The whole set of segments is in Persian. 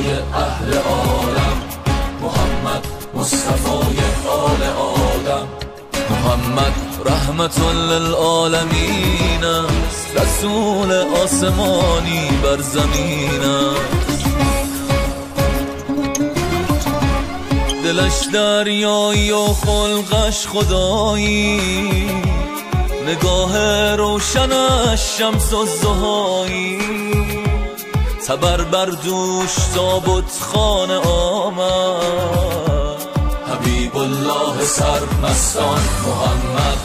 مصطفای اهل عالم، محمد مصطفای آل آدم. محمد رحمت للعالمین است، رسول آسمانی بر زمین است. دلش دریایی و خلقش خدایی، نگاه روشنش شمس الضحایی. تبر بر دوش تابوت خانه آمد، حبیب الله سرمستان محمد.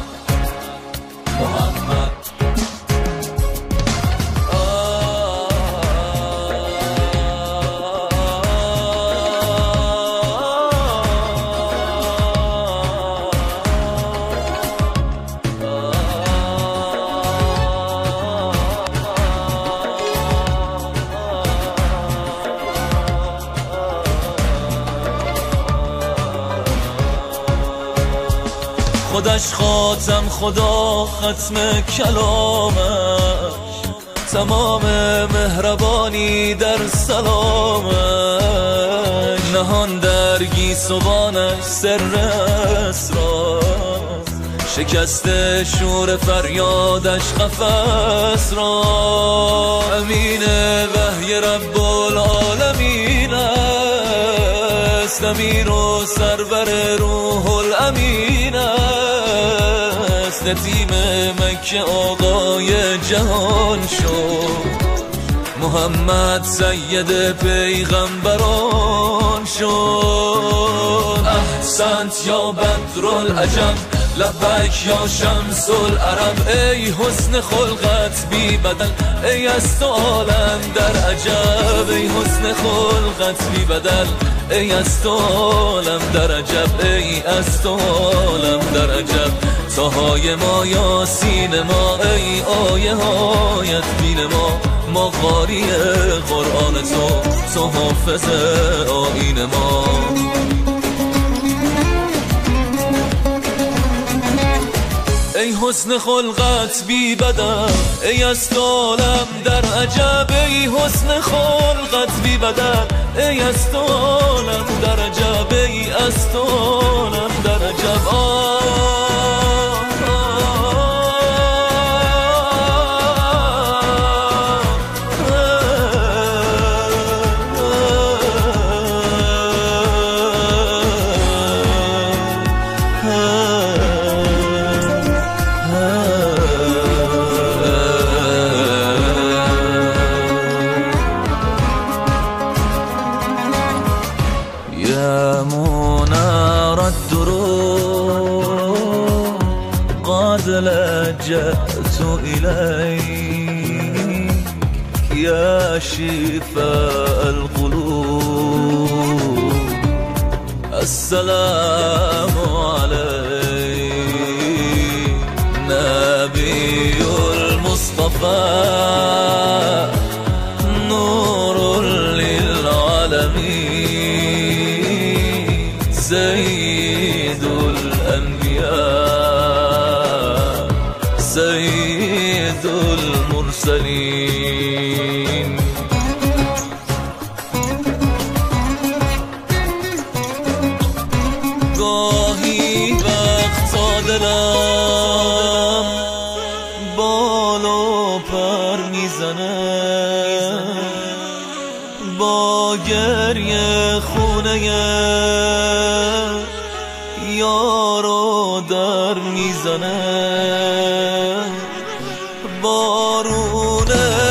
محمد خودش خاتم خدا، ختم کلامش، تمام مهربانی در سلامش. نهان در گیسوانش سر اسرار، شکست شور فریادش قفس را. امین وحی رب العالمین است، امیر و سرور روح الامین است. نتیم مکه آقای جهان شد، محمد سید پیغمبران شد. احسنت یا بدر العجم، لبک یا شمس العرب. ای حسن خلقت بی بدل، ای از تو عالم در عجب. ای حسن خلقت بی بدل، ای از تو عالم در عجب. ای از تو عالم در عجب. تاهای ما یاسین ما، ای آیه هایت بین ما قاری قرآن تو حافظ آیین ما. ای حسن خلقت بی بدل، ای از تو عالم در عجب. ای حسن خلقت بی بدل، ای از تو عالم در عجب. ای از تو عالم در عجب. يا منار الدروب قد لجأت إليك، يا شفاء القلوب السلام عليك. نبي المصطفى نور للعالمين، سيد الأنبياء سيد المرسلين. گاهی وقتا دلم بال و پر میزنه، با گریه خونه یارو در میزنه. بارون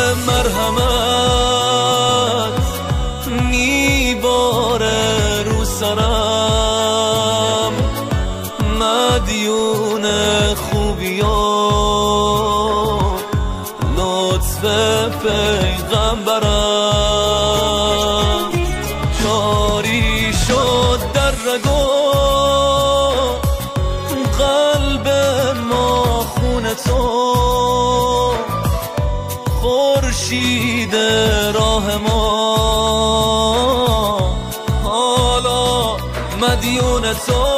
مرحمت میباره رو سرم، مدیون خوبیان لطف پیغمبرم. جاری شد در رگو قلب ما خون تو، خورشید راه ما حالا مدیون تو.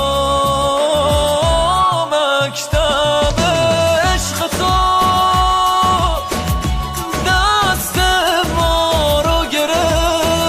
مکتب عشق تو دست ما رو گرفت،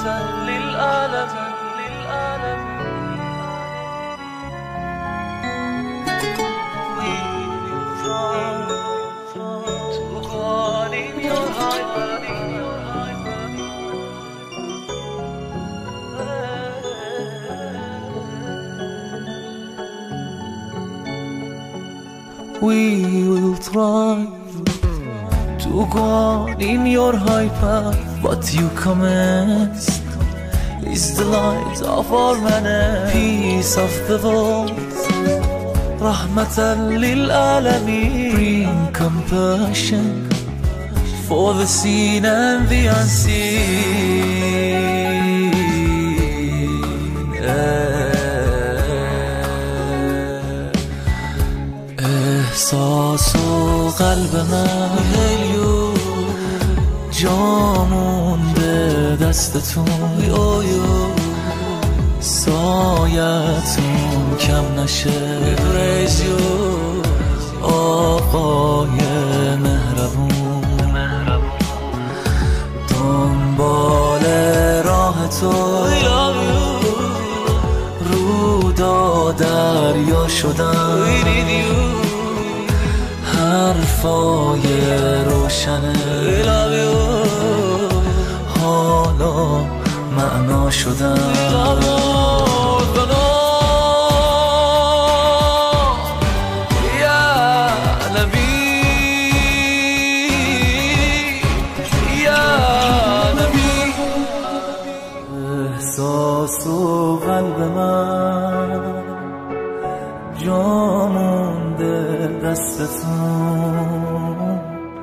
للعالمين We will try to go on in your high path. What you commenced is the light of our manner, peace of the world, rahmatan lil alamin. Bring compassion for the seen and the unseen. احساس و قلب من جامون به دستتون، سایتون کم نشه. آقای مهربون، دنبال راه تو رودا دریا شدن، حرفای روشنه حالا معنا شدن. احساس و قلب من جا مونده دستتون،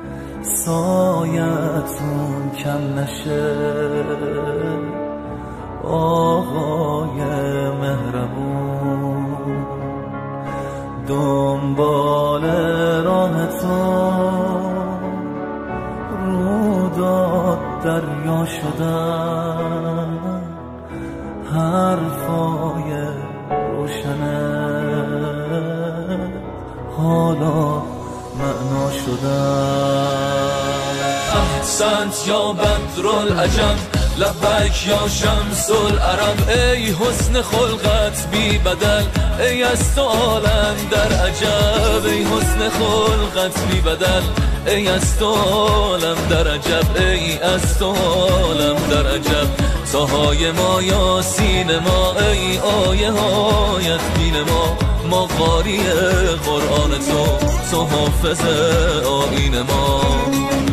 سایتون کم نشه. آقای مهربون، دنبال راهتون روداد دریا شدن، حرفای روشنه حالا معنا شدن. احسنت یا بدر العجم، لبیک یا شمس العرب. ای حسن خلقت بی بدل، ای از تو عالم در عجب. ای حسن خلقت بی بدل، ای از تو عالم در عجب. ای از تو عالم در عجب. ساهای ما یاسین ما، ای آیه هایت بین ما قاری قرآن تو حافظ آیین ما.